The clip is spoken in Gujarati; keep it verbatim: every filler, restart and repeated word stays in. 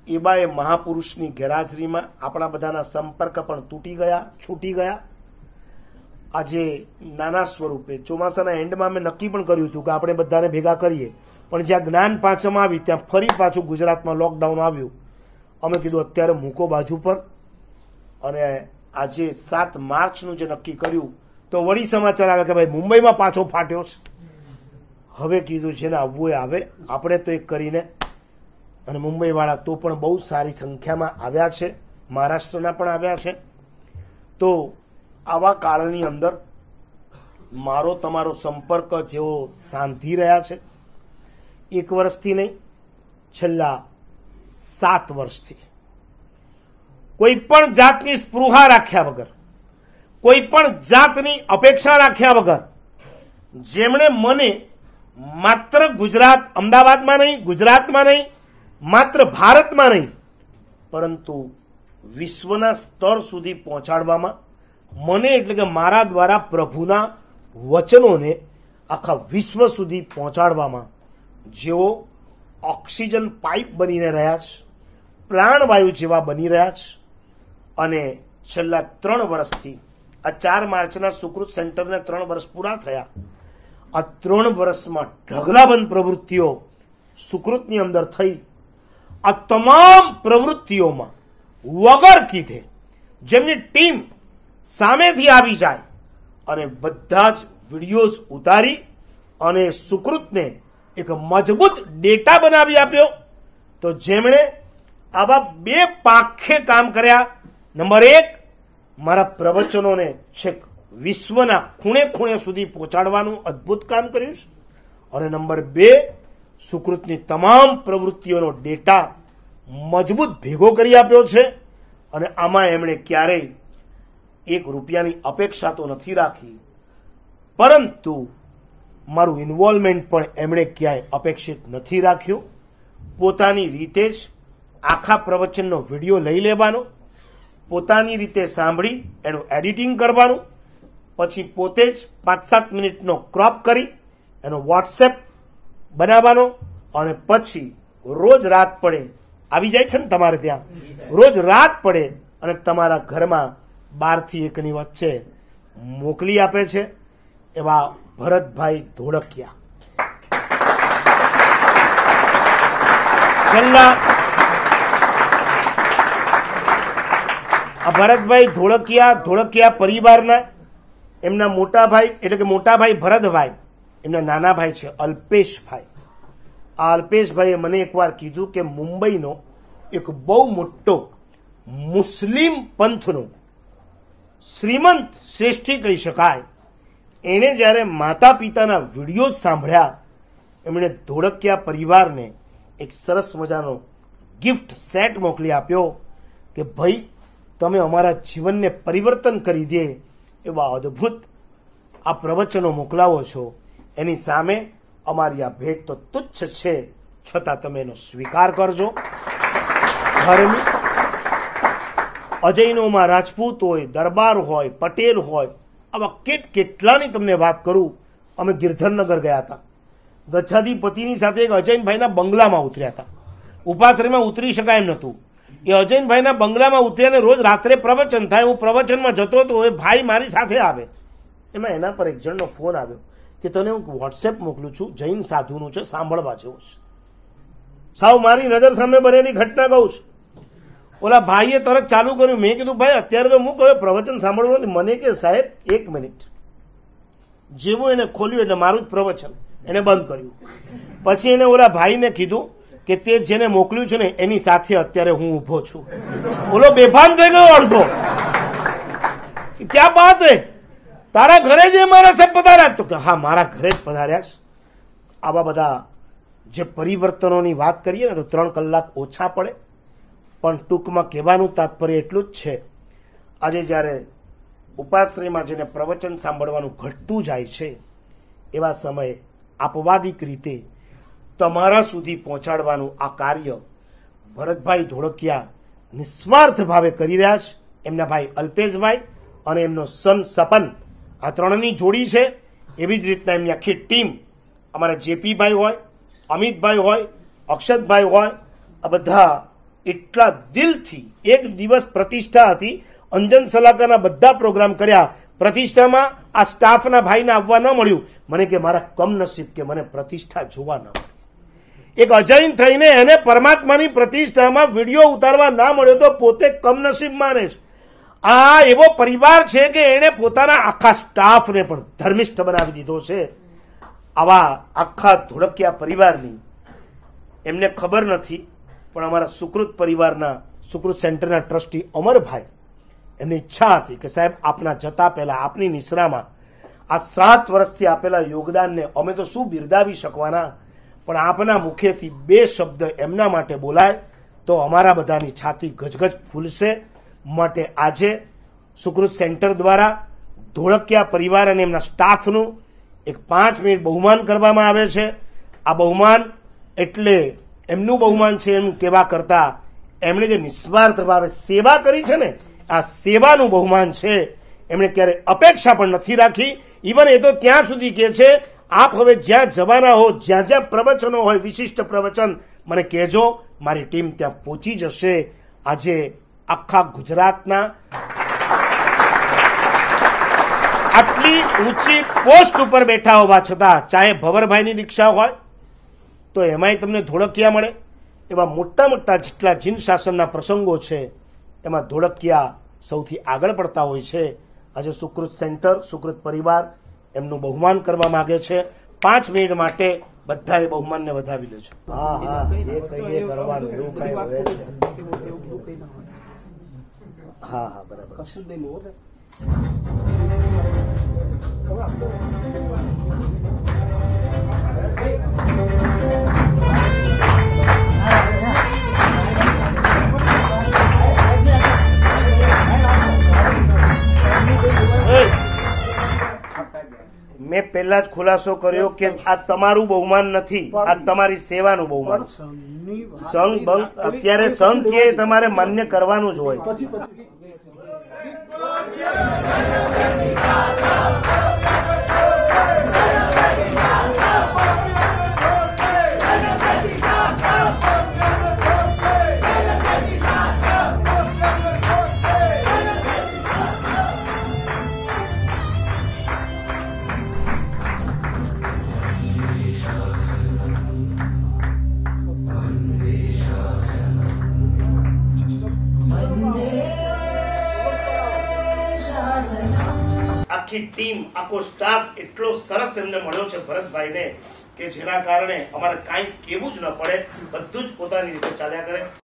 એવા એ મહાપુરુષની ગેરહાજરીમાં આપણા બધાના સંપર્ક પણ તૂટી ગયા, છૂટી ગયા. આજે નાના સ્વરૂપે ચોમાસાના એન્ડમાં મેં નક્કી પણ કર્યું હતું કે આપણે બધાને ભેગા કરીએ, પણ જ્યાં જ્ઞાન પાંચમ આવી ત્યાં ફરી પાછું ગુજરાતમાં લોકડાઉન આવ્યું. અમે કીધું અત્યારે મૂકો બાજુ પર, અને આજે સાત માર્ચનું જે નક્કી કર્યું તો વળી સમાચાર આવે કે ભાઈ મુંબઈમાં પાછો ફાટ્યો છે. હવે કીધું છે ને આવવું એ આવે, આપણે તો એક કરીને, અને મુંબઈવાળા તો પણ બહુ સારી સંખ્યામાં આવ્યા છે, મહારાષ્ટ્રના પણ આવ્યા છે. તો આવા કાળની અંદર મારો તમારો સંપર્ક જેવો સાંધી રહ્યા છે, એક વર્ષથી નહીં, છેલ્લા સાત વર્ષથી કોઈ પણ જાતની સ્પૃહા રાખ્યા વગર, કોઈ પણ જાતની અપેક્ષા રાખ્યા વગર જેમણે મને માત્ર ગુજરાત, અમદાવાદમાં નહીં, ગુજરાતમાં નહીં, માત્ર ભારતમાં નહીં, પરંતુ વિશ્વના સ્તર સુધી પહોંચાડવામાં, મને એટલે કે મારા દ્વારા પ્રભુના વચનોને આખા વિશ્વ સુધી પહોંચાડવામાં જેઓ ઓક્સિજન પાઇપ બનીને રહ્યા છે, પ્રાણવાયુ જેવા બની રહ્યા છે, અને છેલ્લા ત્રણ વર્ષથી આ ચાર માર્ચના સુકૃત સેન્ટરને ત્રણ વર્ષ પૂરા થયા. આ ત્રણ વર્ષમાં ઢગલાબંધ પ્રવૃત્તિઓ સુકૃતની અંદર થઈ. આ તમામ પ્રવૃત્તિઓમાં વગર કીધે જેમની ટીમ સામેથી આવી જાય અને બધા જ વિડીયોઝ ઉતારી અને સુકૃતને એક મજબૂત ડેટા બનાવી આપ્યો. તો જેમણે આવા બે પાંખે કામ કર્યા, નંબર એક, મારા પ્રવચનોને છેક વિશ્વના ખૂણે ખૂણે સુધી પહોંચાડવાનું અદ્ભુત કામ કર્યું છે, અને નંબર બે, સુકૃતની તમામ પ્રવૃત્તિઓનો ડેટા મજબૂત ભેગો કરી આપ્યો છે. અને આમાં એમણે ક્યારેય એક રૂપિયાની અપેક્ષા તો નથી રાખી, પરંતુ મારું ઇન્વોલ્વમેન્ટ પણ એમણે ક્યાંય અપેક્ષિત નથી રાખ્યું. પોતાની રીતે જ આખા પ્રવચનનો વિડીયો લઈ લેવાનો, પોતાની રીતે સાંભળી એનું એડિટિંગ કરવાનું, પછી પોતે જ પાંચ સાત મિનિટનો ક્રોપ કરી એનો વોટ્સએપ બનાવવાનો, અને પછી રોજ રાત પડે આવી જાય છે ને તમારે ત્યાં, રોજ રાત પડે અને તમારા ઘરમાં બારથી એકની વચ્ચે મોકલી આપે છે. એવા ભરતભાઈ ધોળકિયા છેલ્લા આ ભરતભાઈ ધોળકિયા ધોળકિયા પરિવારના એમના મોટા ભાઈ એટલે કે મોટા ભાઈ ભરતભાઈ, એમના નાના ભાઈ છે અલ્પેશભાઈ. આ અલ્પેશભાઈએ મને એકવાર કીધું કે મુંબઈનો એક બહુ મોટો મુસ્લિમ પંથનો શ્રીમંત શ્રેષ્ઠી કહી શકાય, એણે જ્યારે માતા પિતાના વિડીયો સાંભળ્યા, એમણે ધોળકિયા પરિવારને એક સરસ મજાનો ગિફ્ટ સેટ મોકલી આપ્યો કે ભાઈ તમે અમારા જીવનને પરિવર્તન કરી દે એવા અદ્ભુત આ પ્રવચનો મોકલાવો છો, એની સામે અમારી આ ભેટ તો તુચ્છ છે, છતાં તમે એનો સ્વીકાર કરજો. ધર્મી અજયનોમાં રાજપૂત હોય, દરબાર હોય, પટેલ હોય, આવા કેટ કેટલાની તમને વાત કરું. અમે ગિરધરનગર ગયા હતા, ગચ્છાધિપતિની સાથે એક અજયનભાઈના બંગલામાં ઉતર્યા હતા. ઉપાશ્રયમાં ઉતરી શકાય એમ નહોતું. એ અજયનભાઈના બંગલામાં ઉતર્યા ને રોજ રાત્રે પ્રવચન થાય. હું પ્રવચનમાં જતો હતો, એ ભાઈ મારી સાથે આવે. એમાં એના પર એક જણનો ફોન આવ્યો કે તને હું વોટ્સએપ મોકલું છું, જૈન સાધુનું છે, સાંભળવા જેવું છે. સાવ મારી નજર સામે બનેલી ઘટના કહું છું. ઓલા ભાઈએ તરત ચાલુ કર્યું. મેં કીધું ભાઈ અત્યારે તો હું કહ્યું પ્રવચન સાંભળવું નથી. મને કે સાહેબ એક મિનિટ. જેવું એને ખોલ્યું એટલે મારું જ પ્રવચન એને બંધ કર્યું. પછી એને ઓલા ભાઈને કીધું કે તે જેને મોકલ્યું છે ને એની સાથે અત્યારે હું ઊભો છું. ઓલો બેભાન થઈ ગયો અડધો. ક્યાં બાત હે, તારા ઘરે જ મારા સાહેબ પધાર્યા? તો કે હા મારા ઘરે જ પધાર્યા છે. આવા બધા જે પરિવર્તનોની વાત કરીએ ને તો ત્રણ કલાક ઓછા પડે, પણ ટૂંકમાં કહેવાનું તાત્પર્ય એટલું જ છે. આજે જ્યારે ઉપાશ્રયમાં જેને પ્રવચન સાંભળવાનું ઘટતું જાય છે, એવા સમયે આપવાદિક રીતે તમારા સુધી પહોંચાડવાનું આ કાર્ય ભરતભાઈ ધોળકિયા નિસ્વાર્થ ભાવે કરી રહ્યા છે. એમના ભાઈ અલ્પેશભાઈ અને એમનો સન સપન, આ ત્રણની જોડી છે. એવી જ રીતના એમની આખી ટીમ, અમારા જેપીભાઈ હોય, અમિતભાઈ હોય, અક્ષતભાઈ હોય, આ બધા એટલા દિલથી એક દિવસ પ્રતિષ્ઠા હતી, અંજન સલાકાના બધા પ્રોગ્રામ કર્યા, પ્રતિષ્ઠામાં આ સ્ટાફના ભાઈને આવવા ન મળ્યું. મને કે મારા કમનસીબ કે મને પ્રતિષ્ઠા જોવા ન મળી. એક અજૈન થઈને એને પરમાત્માની પ્રતિષ્ઠામાં વિડીયો ઉતારવા ના મળ્યો તો પોતે કમનસીબ માને છે. આ એવો પરિવાર છે કે એને પોતાના આખા સ્ટાફને પણ ધર્મિષ્ઠ બનાવી દીધો છે. આવા આખા ધોળકિયા પરિવારની એમને ખબર નથી, પણ અમારા સુકૃત પરિવારના સુકૃત સેન્ટરના ટ્રસ્ટી અમરભાઈ, એમની ઈચ્છા હતી કે સાહેબ આપના જતા પહેલા આપની નિશ્રામાં આ સાત વર્ષથી આપેલા યોગદાનને અમે તો શું બિરદાવી શકવાના, પણ આપના મુખેથી બે શબ્દ એમના માટે બોલાય તો અમારા બધાની છાતી ગજગજ ફૂલશે. માટે આજે સુકૃત સેન્ટર દ્વારા ધોળકિયા પરિવાર અને એમના સ્ટાફનું એક પાંચ મિનિટ બહુમાન કરવામાં આવે છે. આ બહુમાન એટલે એમનું બહુમાન છે એમ કહેવા કરતા એમણે જે નિસ્વાર્થ ભાવે સેવા કરી છે ને, આ સેવાનું બહુમાન છે. એમણે ક્યારે અપેક્ષા પણ નથી રાખી. ઇવન એ તો ત્યાં સુધી કહે છે આપ હવે જ્યાં જવાના હો, જ્યાં જ્યાં પ્રવચનો હોય, વિશિષ્ટ પ્રવચન મને કહેજો, મારી ટીમ ત્યાં પહોંચી જશે. આજે આખા ગુજરાતના આટલી ઊંચી પોસ્ટ ઉપર બેઠા હોવા છતાં, ચાહે ભવરભાઈની દીક્ષા હોય તો એમાંય તમને ધોળકિયા મળે. એવા મોટા મોટા જેટલા જીન શાસનના પ્રસંગો છે એમાં ધોળકિયા સૌથી આગળ પડતા હોય છે. આજે સુકૃત સેન્ટર, સુકૃત પરિવાર એમનું બહુમાન કરવા માંગે છે. પાંચ મિનિટ માટે બધાએ બહુમાનને વધાવી લે છે. હા હા, જે કહીએ કરવાનું એવું કઈ હોય છે. હા હા, બરાબર. મેં પહેલા જ ખુલાસો કર્યો કે આ તમારું બહુમાન નથી, આ તમારી સેવાનું બહુમાન. સંઘ બંધ અત્યારે સંઘ કે તમારે માન્ય કરવાનું જ હોય. આખી ટીમ, આખો સ્ટાફ એટલો સરસ એમને મળ્યો છે ભરતભાઈને કે જેના કારણે અમારે કાંઈ કેવું જ ન પડે, બધું જ પોતાની રીતે ચાલ્યા કરે.